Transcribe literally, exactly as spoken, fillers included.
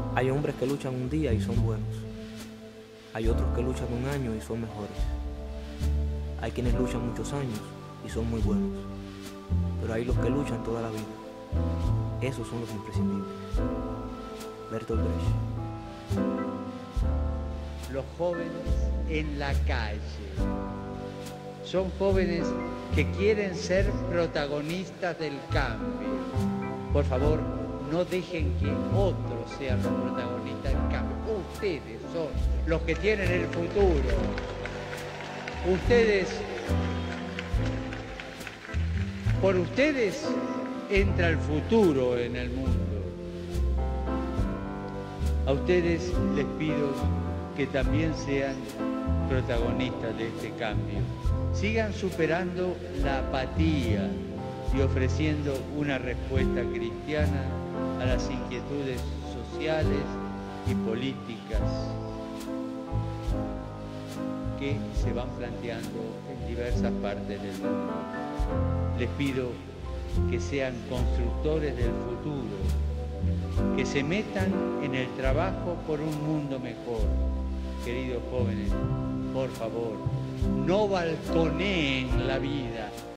Hay hombres que luchan un día y son buenos. Hay otros que luchan un año y son mejores. Hay quienes luchan muchos años y son muy buenos. Pero hay los que luchan toda la vida. Esos son los imprescindibles. Bertolt Brecht. Los jóvenes en la calle son jóvenes que quieren ser protagonistas del cambio. Por favor, no dejen que otros sean los protagonistas del cambio. Ustedes son los que tienen el futuro. Ustedes, por ustedes entra el futuro en el mundo. A ustedes les pido que también sean protagonistas de este cambio. Sigan superando la apatía y ofreciendo una respuesta cristiana a las inquietudes sociales y políticas que se van planteando en diversas partes del mundo. Les pido que sean constructores del futuro, que se metan en el trabajo por un mundo mejor. Queridos jóvenes, por favor, no balconeen la vida,